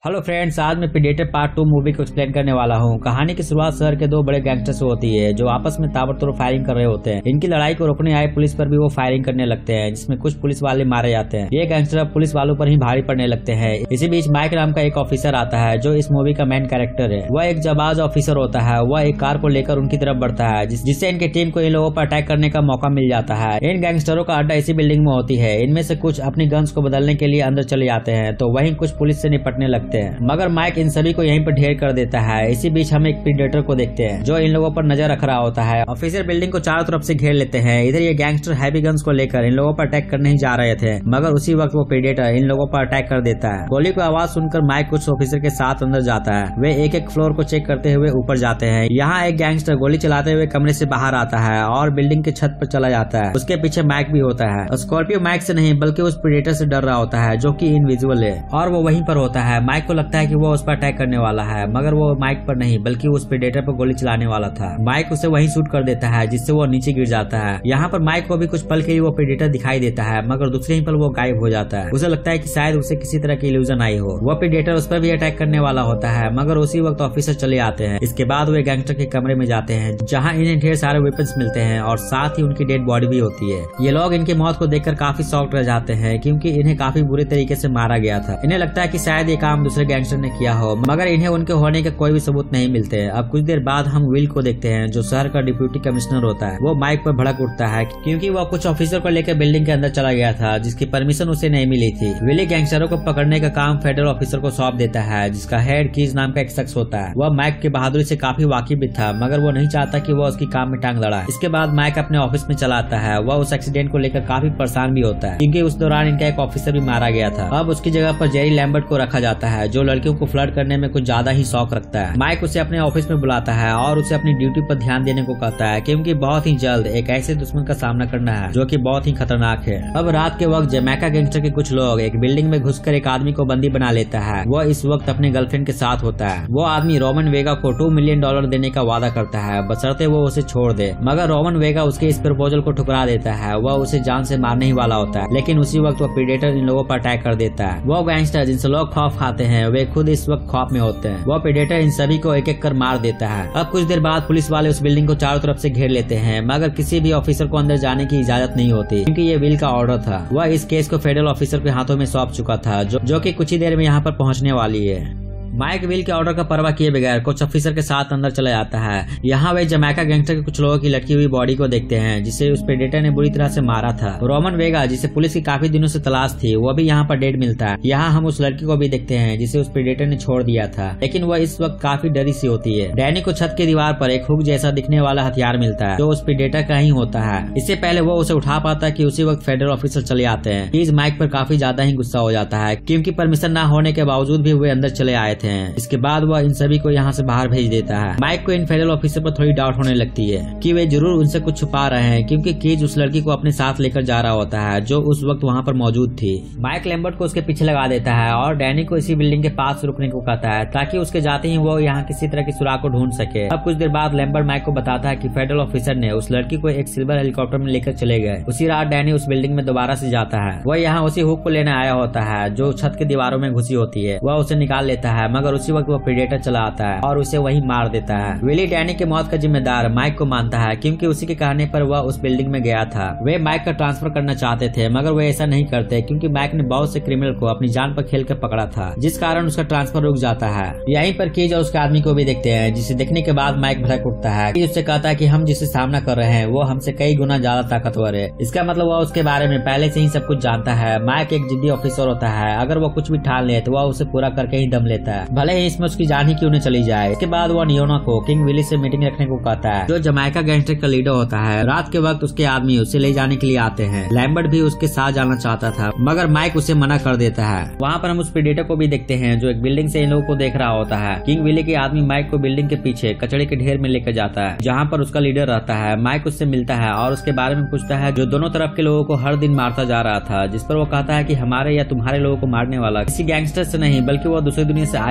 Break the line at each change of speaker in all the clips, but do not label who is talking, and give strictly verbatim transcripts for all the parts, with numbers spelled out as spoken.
Hello friends, आज मैं Predator part two movie को एक्सप्लेन करने वाला हूँ। कहानी की शुरुआत शहर के दो बड़े गैंगस्टर से होती है जो आपस में ताबड़तोड़ फायरिंग कर रहे होते हैं। इनकी लड़ाई को रोकने आए पुलिस पर भी वो फायरिंग करने लगते हैं, जिसमें कुछ पुलिस वाले मारे जाते हैं। ये गैंगस्टर अब पुलिस वालों पर ही भारी पड़ने लगते हैं। इसी बीच माइक नाम का एक ऑफिसर आता है जो इस मूवी का मेन कैरेक्टर है। वह एक जाबाज ऑफिसर होता है। वह एक कार को लेकर उनकी तरफ बढ़ता है, जिससे इनकी टीम को इन लोगों पर अटैक करने का मौका मिल जाता है। इन गैंगस्टरों का अड्डा इसी बिल्डिंग में होती है। इनमें से कुछ अपनी गन्स को बदलने के लिए अंदर चले जाते हैं, तो वहीं कुछ पुलिस से निपटने लगते हैं, मगर माइक इन सभी को यहीं पर ढेर कर देता है। इसी बीच हम एक प्रेडेटर को देखते हैं जो इन लोगों पर नजर रख रहा होता है। ऑफिसर बिल्डिंग को चारों तरफ से घेर लेते हैं। इधर ये गैंगस्टर हैवी गन्स को लेकर इन लोगों पर अटैक करने ही जा रहे थे, मगर उसी वक्त वो प्रेडेटर इन लोगों पर अटैक कर देता है। गोली की आवाज सुनकर माइक कुछ ऑफिसर के साथ अंदर जाता है। वे एक एक फ्लोर को चेक करते हुए ऊपर जाते हैं। यहाँ एक गैंगस्टर गोली चलाते हुए कमरे से बाहर आता है और बिल्डिंग के छत पर चला जाता है। उसके पीछे माइक भी होता है। स्कॉर्पियो माइक से नहीं बल्कि उस प्रेडेटर से डर रहा होता है जो कि इनविजिबल है, और वो वहीं पर होता है। माइक को लगता है कि वो उस पर अटैक करने वाला है, मगर वो माइक पर नहीं बल्कि उस प्रेडेटर पर गोली चलाने वाला था। माइक उसे वहीं शूट कर देता है, जिससे वो नीचे गिर जाता है। यहाँ पर माइक को भी कुछ पल के लिए वो प्रेडेटर दिखाई देता है, मगर दूसरे ही पल वो गायब हो जाता है। उसे लगता है कि शायद उसे किसी तरह की इल्यूजन आई हो। वो प्रेडेटर उस पर भी अटैक करने वाला होता है, मगर उसी वक्त ऑफिसर चले आते हैं। इसके बाद वो गैंगस्टर के कमरे में जाते हैं, जहाँ इन्हें ढेर सारे वेपन्स मिलते हैं और साथ ही उनकी डेड बॉडी भी होती है। ये लोग इनकी मौत को देखकर काफी शॉक्ड रह जाते हैं, क्योंकि इन्हें काफी बुरे तरीके से मारा गया था। इन्हें लगता है कि शायद ये काम दूसरे गैंगस्टर ने किया हो, मगर इन्हें उनके होने के कोई भी सबूत नहीं मिलते। अब कुछ देर बाद हम विल को देखते हैं जो शहर का डिप्यूटी कमिश्नर होता है। वो माइक पर भड़क उठता है क्योंकि वो कुछ ऑफिसर को लेकर बिल्डिंग के अंदर चला गया था, जिसकी परमिशन उसे नहीं मिली थी। विली गैंगस्टरों को पकड़ने का काम फेडरल ऑफिसर को सौंप देता है, जिसका हेड कीज नाम का एक शख्स होता है। वह माइक की बहादुरी से काफी वाकिफ भी था, मगर वो नहीं चाहता कि वो उसकी काम में टांग लड़ाए। इसके बाद माइक अपने ऑफिस में चला आता है। वह उस एक्सीडेंट को लेकर काफी परेशान भी होता है, क्योंकि उस दौरान इनका एक ऑफिसर भी मारा गया था। अब उसकी जगह पर जेरी लैम्बर्ट को रखा जाता है, जो लड़कियों को फ्लर्ट करने में कुछ ज्यादा ही शौक रखता है। माइक उसे अपने ऑफिस में बुलाता है और उसे अपनी ड्यूटी पर ध्यान देने को कहता है, क्योंकि बहुत ही जल्द एक ऐसे दुश्मन का सामना करना है जो कि बहुत ही खतरनाक है। अब रात के वक्त जमैका गैंगस्टर के कुछ लोग एक बिल्डिंग में घुसकर एक आदमी को बंदी बना लेता है। वो इस वक्त अपने गर्लफ्रेंड के साथ होता है। वो आदमी रोमन वेगा को टू मिलियन डॉलर देने का वादा करता है, बशर्ते वो उसे छोड़ दे, मगर रोमन वेगा उसके इस प्रपोजल को ठुकरा देता है। वह उसे जान से मारने ही वाला होता है, लेकिन उसी वक्त वो प्रेडेटर इन लोगों पर अटैक कर देता है। वो गैंगस्टर जिनसे लोग खौफ खाते हैं वे खुद इस वक्त खौफ में होते हैं। वो प्रेडेटर इन सभी को एक एक कर मार देता है। अब कुछ देर बाद पुलिस वाले उस बिल्डिंग को चारों तरफ से घेर लेते हैं, मगर किसी भी ऑफिसर को अंदर जाने की इजाजत नहीं होती, क्योंकि ये विल का ऑर्डर था। वह इस केस को फेडरल ऑफिसर के हाथों में सौंप चुका था, जो, जो कि कुछ ही देर में यहाँ पर पहुँचने वाली है। माइक विल के ऑर्डर का परवाह किए बगैर कुछ ऑफिसर के साथ अंदर चला जाता है। यहाँ वे जमैका गैंगस्टर के कुछ लोगों की लटकी हुई बॉडी को देखते हैं, जिसे उस प्रेडेटर ने बुरी तरह से मारा था। रोमन वेगा, जिसे पुलिस की काफी दिनों से तलाश थी, वो भी यहाँ पर डेड मिलता है। यहाँ हम उस लड़की को भी देखते हैं जिसे उस प्रेडेटर ने छोड़ दिया था, लेकिन वह इस वक्त काफी डरी सी होती है। डैनी को छत की दीवार पर एक हुक जैसा दिखने वाला हथियार मिलता है, जो उस प्रेडेटर का ही होता है। इससे पहले वो उसे उठा पाता कि उसी वक्त फेडरल ऑफिसर चले आते हैं। कीज माइक पर काफी ज्यादा ही गुस्सा हो जाता है, क्योंकि परमिशन न होने के बावजूद भी वे अंदर चले आए थे। इसके बाद वह इन सभी को यहाँ से बाहर भेज देता है। माइक को इन फेडरल ऑफिसर पर थोड़ी डाउट होने लगती है कि वे जरूर उनसे कुछ छुपा रहे हैं, क्योंकि कीज उस लड़की को अपने साथ लेकर जा रहा होता है जो उस वक्त वहाँ पर मौजूद थी। माइक लैम्बर्ट को उसके पीछे लगा देता है और डैनी को इसी बिल्डिंग के पास रुकने को कहता है, ताकि उसके जाते ही वो यहाँ किसी तरह की सुराग को ढूंढ सके। अब कुछ देर बाद लैम्बर्ट माइक को बताता है कि फेडरल ऑफिसर ने उस लड़की को एक सिल्वर हेलीकॉप्टर में लेकर चले गए। उसी रात डैनी उस बिल्डिंग में दोबारा से जाता है। वह यहाँ उसी हुक को लेने आया होता है जो छत की दीवारों में घुसी होती है। वह उसे निकाल लेता है, मगर उसी वक्त वो प्रेडेटर चला आता है और उसे वहीं मार देता है। विली डैनी के मौत का जिम्मेदार माइक को मानता है, क्योंकि उसी के कहने पर वह उस बिल्डिंग में गया था। वे माइक का ट्रांसफर करना चाहते थे, मगर वे ऐसा नहीं करते, क्योंकि माइक ने बहुत से क्रिमिनल को अपनी जान पर खेल कर पकड़ा था, जिस कारण उसका ट्रांसफर रुक जाता है। यहीं पर कीज और उसके आदमी को भी देखते हैं, जिसे देखने के बाद माइक भड़क उठता है। कीज उससे कहता है कि हम जिससे सामना कर रहे हैं वो हमसे कई गुना ज्यादा ताकतवर है। इसका मतलब वह उसके बारे में पहले से ही सब कुछ जानता है। माइक एक जिद्दी ऑफिसर होता है। अगर वो कुछ भी ठान ले तो वह उसे पूरा करके ही दम लेता है, भले ही इसमें उसकी जान ही क्यों न चली जाए। इसके बाद वो नियोना को किंग विली से मीटिंग रखने को कहता है, जो जमैका गैंगस्टर का लीडर होता है। रात के वक्त उसके आदमी उसे ले जाने के लिए आते हैं। लैम्बर्ट भी उसके साथ जाना चाहता था, मगर माइक उसे मना कर देता है। वहाँ पर हम उस प्रेडेटर को भी देखते हैं जो एक बिल्डिंग से इन लोगों को देख रहा होता है। किंग विली के आदमी माइक को बिल्डिंग के पीछे कचड़े के ढेर में लेकर जाता है, जहाँ पर उसका लीडर रहता है। माइक उससे मिलता है और उसके बारे में पूछता है, जो दोनों तरफ के लोगों को हर दिन मारता जा रहा था। जिस पर वो कहता है कि हमारे या तुम्हारे लोगों को मारने वाला किसी गैंगस्टर से नहीं बल्कि वो दूसरी दुनिया से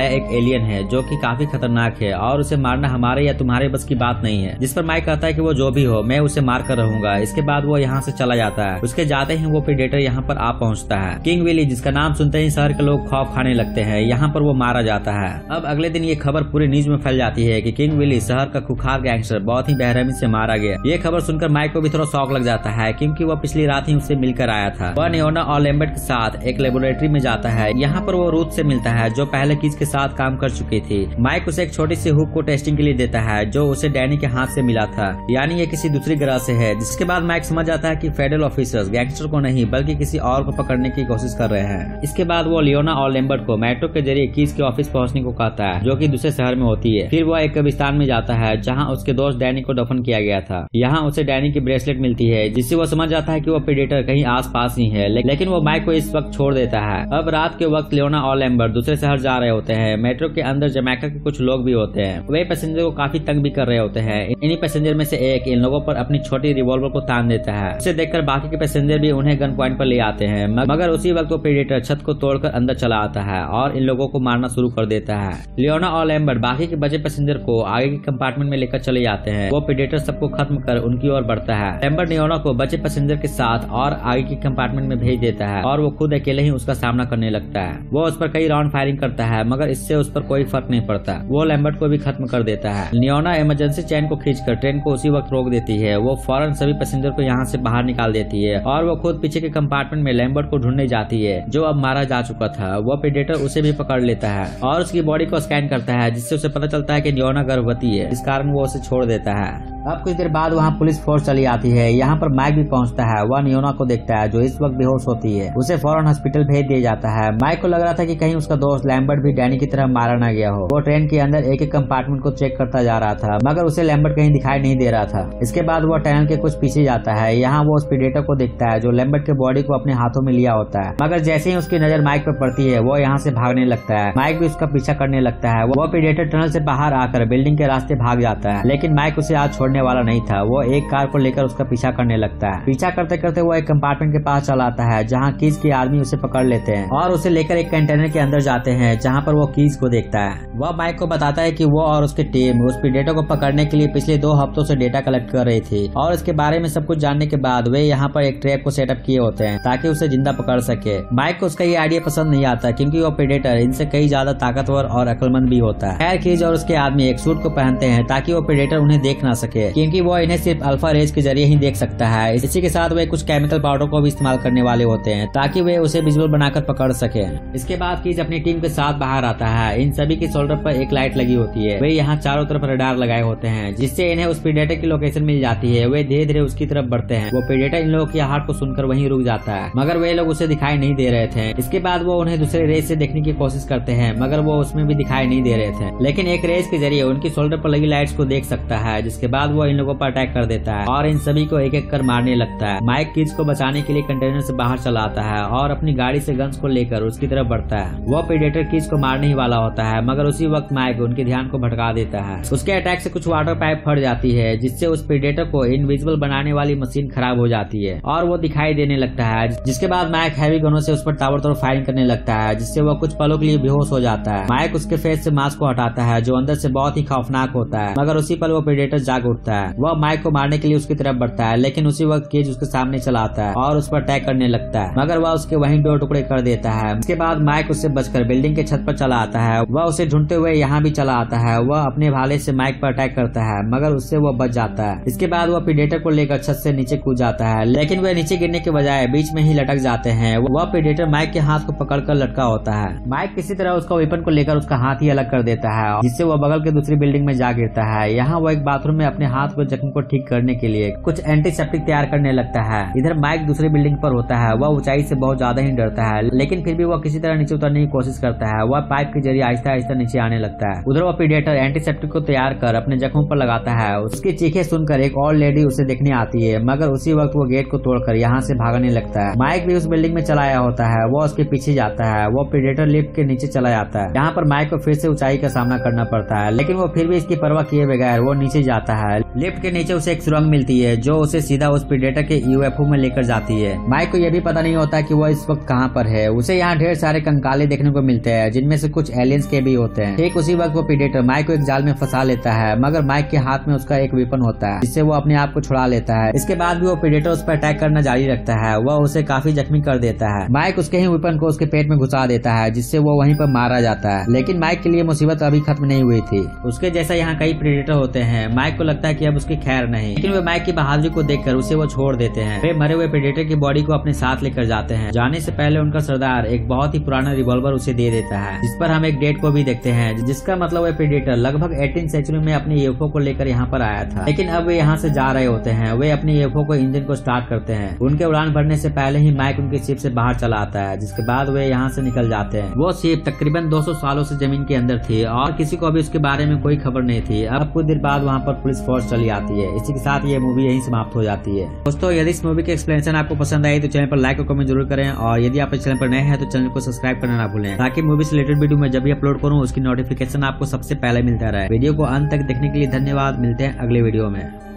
आया एक एलियन है जो कि काफी खतरनाक है और उसे मारना हमारे या तुम्हारे बस की बात नहीं है। जिस पर माइक कहता है कि वो जो भी हो मैं उसे मार कर रहूंगा। इसके बाद वो यहाँ से चला जाता है। उसके जाते ही वो प्रेडेटर यहाँ पर आ पहुँचता है। किंग विली, जिसका नाम सुनते ही शहर के लोग खौफ खाने लगते हैं, यहाँ पर वो मारा जाता है। अब अगले दिन ये खबर पूरी न्यूज में फैल जाती है कि किंग विली, शहर का खुखार गैंगस्टर, बहुत ही बेरहमी से मारा गया। ये खबर सुनकर माइक को भी थोड़ा शौक लग जाता है क्योंकि वो पिछली रात ही उससे मिलकर आया था। वह नियोना और लैम्बर्ट के साथ एक लेबोरेटरी में जाता है। यहाँ पर वो रूथ से मिलता है जो पहले किस के साथ काम कर चुकी थी। माइक उसे एक छोटी सी हुक को टेस्टिंग के लिए देता है जो उसे डैनी के हाथ से मिला था, यानी ये किसी दूसरी ग्रह से है। जिसके बाद माइक समझ जाता है कि फेडरल ऑफिसर्स गैंगस्टर को नहीं बल्कि किसी और को पकड़ने की कोशिश कर रहे हैं। इसके बाद वो लियोना और लैम्बर्ट को मेट्रो के जरिए कीज के ऑफिस पहुंचने को कहता है जो कि दूसरे शहर में होती है। फिर वो एक कब्रिस्तान में जाता है जहां उसके दोस्त डैनी को दफन किया गया था। यहाँ उसे डैनी की ब्रेसलेट मिलती है जिससे वो समझ जाता है कि वो प्रेडेटर कहीं आस पास ही है, लेकिन वो माइक को इस वक्त छोड़ देता है। अब रात के वक्त लियोना और लैम्बर्ट दूसरे शहर जा रहे होते हैं। मेट्रो के अंदर जमैका के कुछ लोग भी होते हैं। वे पैसेंजर को काफी तंग भी कर रहे होते हैं। इन्हीं पैसेंजर में से एक इन लोगों पर अपनी छोटी रिवॉल्वर को तान देता है। उसे देखकर बाकी के पैसेंजर भी उन्हें गन पॉइंट पर ले आते हैं, मगर उसी वक्त वो प्रेडेटर छत को तोड़कर अंदर चला आता है और इन लोगों को मारना शुरू कर देता है। लियोना और लैम्बर्ट बाकी के बचे पैसेंजर को आगे के कंपार्टमेंट में लेकर चले जाते हैं। वो प्रेडेटर सबको खत्म कर उनकी ओर बढ़ता है। लैम्बर्ट लियोना को बचे पैसेंजर के साथ और आगे के कंपार्टमेंट में भेज देता है और वो खुद अकेले ही उसका सामना करने लगता है। वो उस पर कई राउंड फायरिंग करता है मगर इससे उस पर कोई फर्क नहीं पड़ता। वो लैम्बर्ट को भी खत्म कर देता है। लियोना इमरजेंसी चैन को खींचकर ट्रेन को उसी वक्त रोक देती है। वो फौरन सभी पैसेंजर को यहाँ से बाहर निकाल देती है और वो खुद पीछे के कंपार्टमेंट में लैम्बर्ट को ढूंढने जाती है जो अब मारा जा चुका था। वो प्रेडेटर उसे भी पकड़ लेता है और उसकी बॉडी को स्कैन करता है जिससे उसे पता चलता है कि लियोना गर्भवती है। इस कारण वो उसे छोड़ देता है। अब कुछ देर बाद वहाँ पुलिस फोर्स चली आती है। यहाँ पर माइक भी पहुँचता है। वह नियोना को देखता है जो इस वक्त बेहोश होती है। उसे फौरन हॉस्पिटल भेज दिया जाता है। माइक को लग रहा था कि कहीं उसका दोस्त लैम्बर्ट भी डैनी की तरह मारा न गया हो। वो ट्रेन के अंदर एक एक कंपार्टमेंट को चेक करता जा रहा था मगर उसे लैम्बर्ट कहीं दिखाई नहीं दे रहा था। इसके बाद वो टनल के कुछ पीछे जाता है। यहाँ वो उस प्रेडेटर को देखता है जो लैम्बर्ट के बॉडी को अपने हाथों में लिया होता है, मगर जैसे ही उसकी नजर माइक पर पड़ती है वो यहाँ से भागने लगता है। माइक भी उसका पीछा करने लगता है। वो प्रेडेटर टनल से बाहर आकर बिल्डिंग के रास्ते भाग जाता है, लेकिन माइक उसे आज छोड़ने वाला नहीं था। वो एक कार को लेकर उसका पीछा करने लगता है। पीछा करते करते वो एक कंपार्टमेंट के पास चला आता है जहाँ कीज की आर्मी उसे पकड़ लेते हैं और उसे लेकर एक कंटेनर के अंदर जाते हैं जहाँ पर वो कीज को देखता है। वह माइक को बताता है कि वो और उसकी टीम उस प्रेडेटर को पकड़ने के लिए पिछले दो हफ्तों से डेटा कलेक्ट कर रही थी और इसके बारे में सब कुछ जानने के बाद वे यहाँ पर एक ट्रैप को सेटअप किए होते हैं ताकि उसे जिंदा पकड़ सके। माइक को उसका ये आइडिया पसंद नहीं आता क्योंकि वो प्रेडेटर इनसे कई ज्यादा ताकतवर और अक्लमंद भी होता है। खैर कीज और उसके आदमी एक सूट को पहनते हैं ताकि वो प्रेडेटर उन्हें देख ना सके क्योंकि वो इन्हें सिर्फ अल्फा रेज के जरिए ही देख सकता है। इसी के साथ वे कुछ केमिकल पाउडर को भी इस्तेमाल करने वाले होते हैं ताकि वे उसे विजुअल बनाकर पकड़ सके। इसके बाद कीज अपनी टीम के साथ बाहर आता है। इन सभी की शोल्डर पर एक लाइट लगी होती है। वे यहाँ चारों तरफ रडार लगाए होते हैं जिससे इन्हें उस प्रेडेटर की लोकेशन मिल जाती है। वे धीरे धीरे उसकी तरफ बढ़ते हैं। वो प्रेडेटर इन लोगों की आहट को सुनकर वहीं रुक जाता है मगर वे लोग उसे दिखाई नहीं दे रहे थे। इसके बाद वो उन्हें दूसरे रेस से देखने की कोशिश करते हैं मगर वो उसमें भी दिखाई नहीं दे रहे थे, लेकिन एक रेस के जरिए उनकी शोल्डर पर लगी लाइट्स को देख सकता है। जिसके बाद वो इन लोगों पर अटैक कर देता है और इन सभी को एक एक कर मारने लगता है। माइक कीज को बचाने के लिए कंटेनर से बाहर चला आता है और अपनी गाड़ी से गन्स को लेकर उसकी तरफ बढ़ता है। वो प्रेडेटर कीज को मारने ही वाला होता है मगर उसी वक्त माइक उनके ध्यान को भटका देता है। उसके अटैक से कुछ वाटर पाइप फट जाती है जिससे उस प्रेडेटर को इनविजिबल बनाने वाली मशीन खराब हो जाती है और वो दिखाई देने लगता है। जिसके बाद माइक हैवी गनों से उस पर ताबड़तोड़ फायरिंग करने लगता है जिससे वो कुछ पलों के लिए बेहोश हो जाता है। माइक उसके फेस से मास्क को हटाता है जो अंदर से बहुत ही खौफनाक होता है मगर उसी पल वो प्रेडेटर जाग उठता है। वह माइक को मारने के लिए उसकी तरफ बढ़ता है लेकिन उसी वक्त केज उसके सामने चला आता है और उस पर अटैक करने लगता है मगर वह उसके वहीं दो टुकड़े कर देता है। उसके बाद माइक उससे बचकर बिल्डिंग के छत पर चला आता है। वह उसे ढूंढते हुए यहाँ भी चला आता है। वह अपने भाले से माइक पर अटैक करता है मगर उससे वह बच जाता है। इसके बाद वह प्रेडेटर को लेकर छत से नीचे कूद जाता है लेकिन वह नीचे गिरने के बजाय बीच में ही लटक जाते हैं। वह प्रेडेटर माइक के हाथ को पकड़कर लटका होता है। माइक किसी तरह उसका वेपन को लेकर उसका हाथ ही अलग कर देता है जिससे वह बगल के दूसरी बिल्डिंग में जा गिरता है। यहाँ वो एक बाथरूम में अपने हाथ को जख्म को ठीक करने के लिए कुछ एंटीसेप्टिक तैयार करने लगता है। इधर माइक दूसरी बिल्डिंग पर होता है। वह ऊंचाई से बहुत ज्यादा ही डरता है लेकिन फिर भी वह किसी तरह नीचे उतरने की कोशिश करता है। वह पाइप के जरिए आहिस्ता आहिस्ता नीचे आने लगता है। उधर वह प्रेडेटर एंटीसेप्टिक को तैयार कर अपने जख्मों पर लगाता है। उसकी चीखें सुनकर एक और लेडी उसे देखने आती है मगर उसी वक्त वो गेट को तोड़कर यहाँ से भागने लगता है। माइक भी उस बिल्डिंग में चला आया होता है। वो उसके पीछे जाता है। वो प्रेडेटर लिफ्ट के नीचे चला जाता है। यहाँ पर माइक को फिर से ऊंचाई का सामना करना पड़ता है लेकिन वो फिर भी इसकी परवाह किए बगैर वो नीचे जाता है। है। लिफ्ट के नीचे उसे एक सुरंग मिलती है जो उसे सीधा उस प्रीडेटर के यूएफओ में लेकर जाती है। माइक को यह भी पता नहीं होता कि वो इस वक्त कहाँ पर है। उसे यहाँ ढेर सारे कंकाले देखने को मिलते हैं जिनमें से कुछ एलियंस के भी होते हैं। ठीक उसी वक्त वो प्रीडेटर माइक को एक जाल में फंसा लेता है, मगर माइक के हाथ में उसका एक वेपन होता है जिससे वो अपने आप को छुड़ा लेता है। इसके बाद भी वो प्रीडेटर उस पर अटैक करना जारी रखता है। वह उसे काफी जख्मी कर देता है। माइक उसके ही वेपन को उसके पेट में घुसा देता है जिससे वो वहीं पर मारा जाता है। लेकिन माइक के लिए मुसीबत अभी खत्म नहीं हुई थी। उसके जैसा यहाँ कई प्रीडेटर होते हैं। माइक को लगता है कि अब उसकी खैर नहीं, लेकिन वे माइक की बहादुरी को देखकर उसे वो छोड़ देते हैं। वे मरे हुए प्रीडेटर की बॉडी को अपने साथ लेकर जाते हैं। जाने से पहले उनका सरदार एक बहुत ही पुराना रिवॉल्वर उसे दे देता है, जिस पर हम एक डेट को भी देखते हैं, जिसका मतलब वह प्रीडेटर लगभग एटीन सेंचुरी में अपने यूएफओ को लेकर यहाँ पर आया था। लेकिन अब वे यहाँ से जा रहे होते हैं। वे अपने यूएफओ को इंजन को स्टार्ट करते हैं। उनके उड़ान भरने से पहले ही माइक उनकी शिप से बाहर चला आता है, जिसके बाद वे यहाँ से निकल जाते हैं। वो शिप तकरीबन दो सौ सालों से जमीन के अंदर थी और किसी को भी उसके बारे में कोई खबर नहीं थी। अब कुछ देर बाद वहाँ पर पुलिस फोर्स चली आती है। इसी के साथ ये मूवी यहीं समाप्त हो जाती है। दोस्तों, यदि इस मूवी की एक्सप्लेनेशन आपको पसंद आई तो चैनल पर लाइक और कमेंट जरूर करें, और यदि आप इस चैनल पर नए हैं तो चैनल को सब्सक्राइब करना ना भूलें, ताकि मूवी से रिलेटेड वीडियो में जब भी अपलोड करूँ उसकी नोटिफिकेशन आपको सबसे पहले मिलता रहे। वीडियो को अंत तक देखने के लिए धन्यवाद। मिलते हैं अगले वीडियो में।